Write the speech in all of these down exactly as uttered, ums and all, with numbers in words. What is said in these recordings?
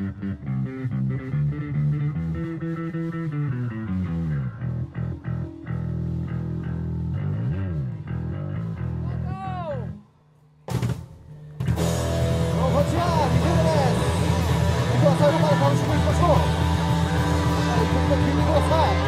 最後まで楽しんでいきましょう。はい、曲で聴いてください。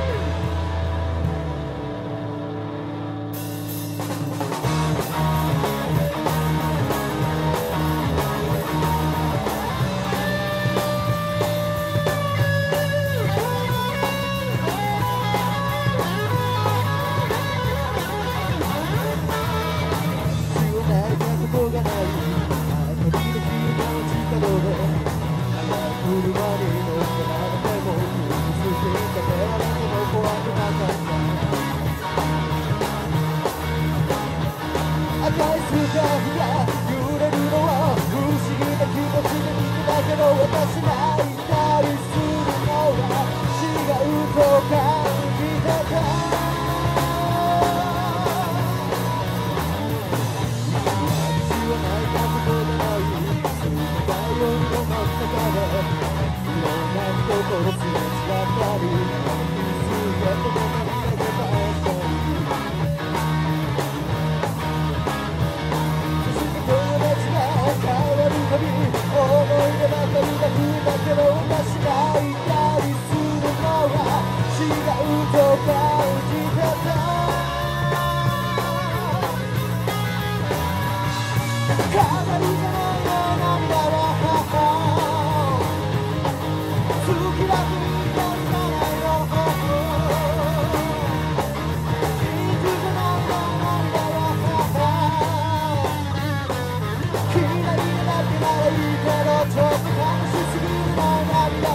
赤いスカーフが揺れるのは不思議な気持ちで見てたけど、私泣いたりするのは違うと感じてた。私は泣いたことがない冷たい夜の真ん中でいろんな人とすれ違ったりすべての涙で倒したり思い出ばかりが増えたけど、私がいたりするのは違うと感じてた。かなりじゃないよ涙は好きだと言いたくないの。真実じゃないよ涙は嫌いになってならいいけど、ちょっと悲しすぎるの涙は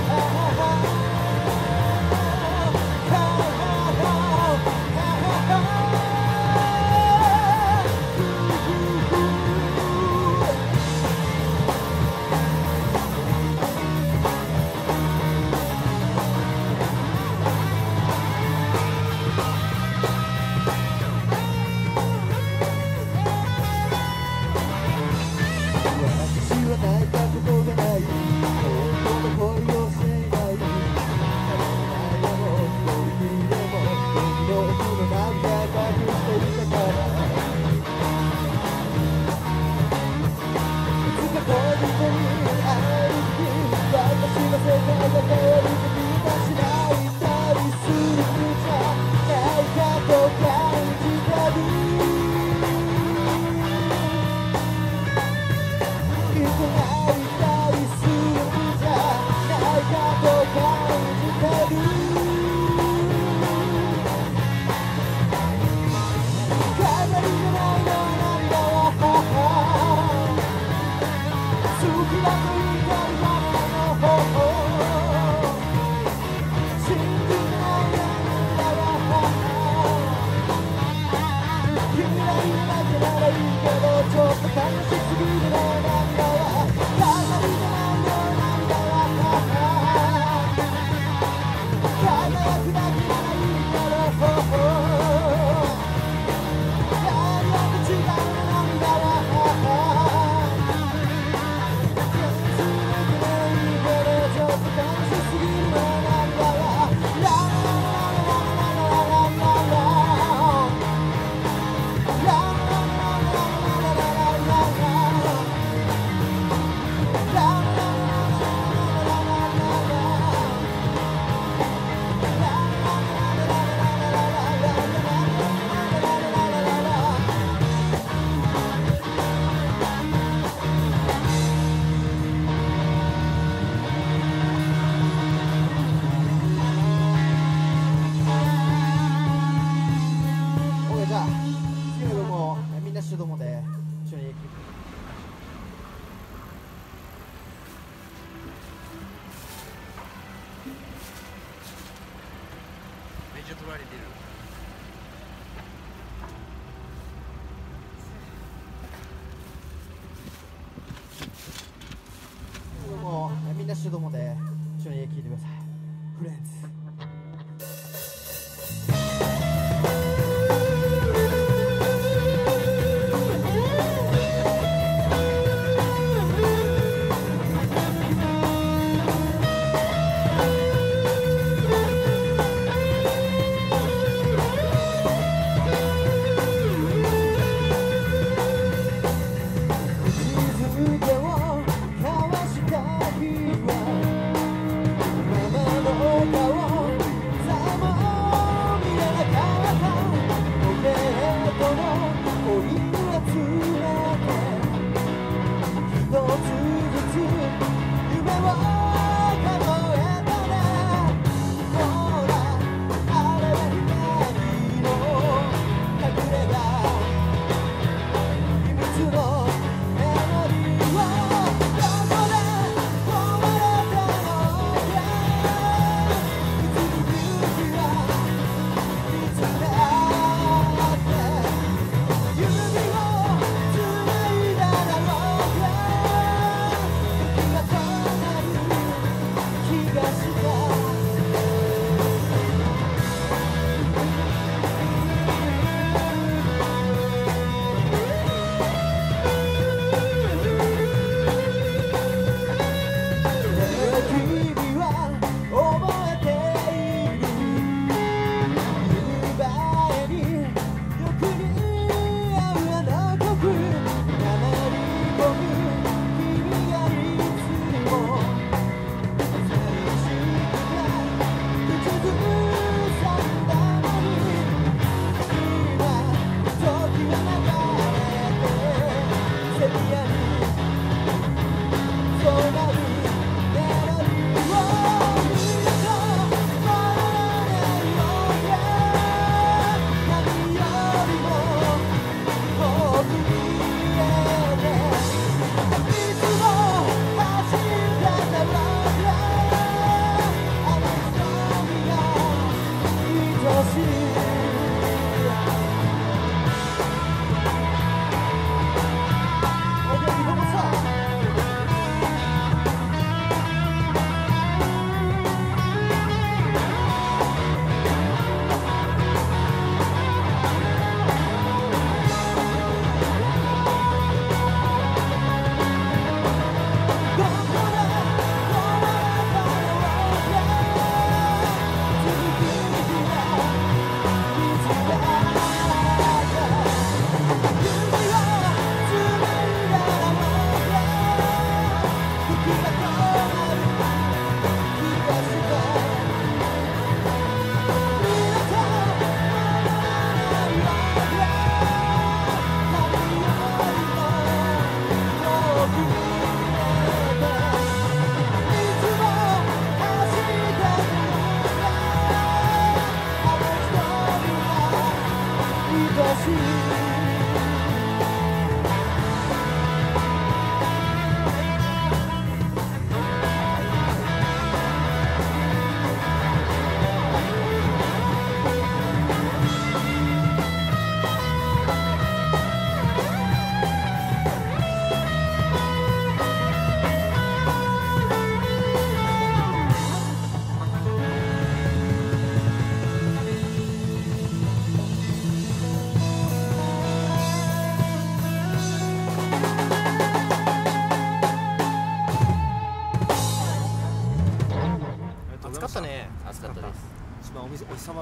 みんな手動もで一緒に聴いてください。フレンズ。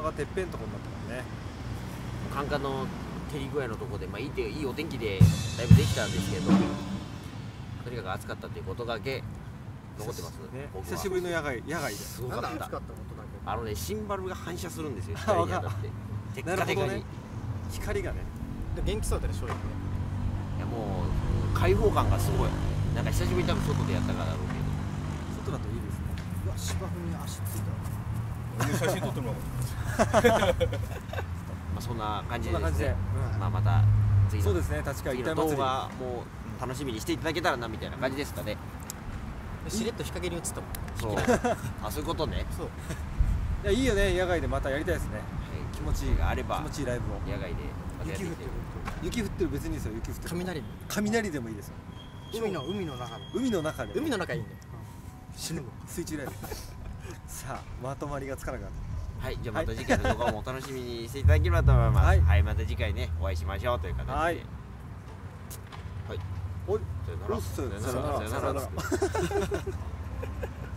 がてっぺんとこになったからね。 カンカンの照り具合のところで、まあ、いいっていいお天気でだいぶできたんですけど、とにかく暑かったっていうことだけ残ってます。 ね、 僕は久しぶりの野外野外で。 すごかった。 暑かったことだけ。 あのね、シンバルが反射するんですよ、光に当たって。テッカテカに。 なるほどね。光がね。 で元気そうだね、正直ね。 いやもう開放感がすごい。なんか久しぶりに多分外でやったからだろうけど。 外だといいですね。 うわ、芝生に足ついた。 俺も写真撮ってもらおう。 まあそんな感じでそんな感じでですね。まあまた次のそうですね、確かに次の動画も楽しみにしていただけたらなみたいな感じですかね。 しれっと日陰に映ったもん。 そうあ、そういうことね。 そう。 いや、いいよね、野外でまたやりたいですね。気持ちいいがあれば気持ちいいライブを。 野外でまたやってみて。 雪降ってる、別にいいですよ、雪降ってる。 雷。 雷でもいいですよ。 海の海の中の。 海の中で。 海の中いいね。死ぬの。 水中ライブ。さあ、まとまりがつかなくなった。 はい、じゃあまた次回の動画もお楽しみにしていただければと思います。はい、はい、また次回ね、お会いしましょうという形で。はい。はい。 おい、 さよなら。 さよなら。 さよなら。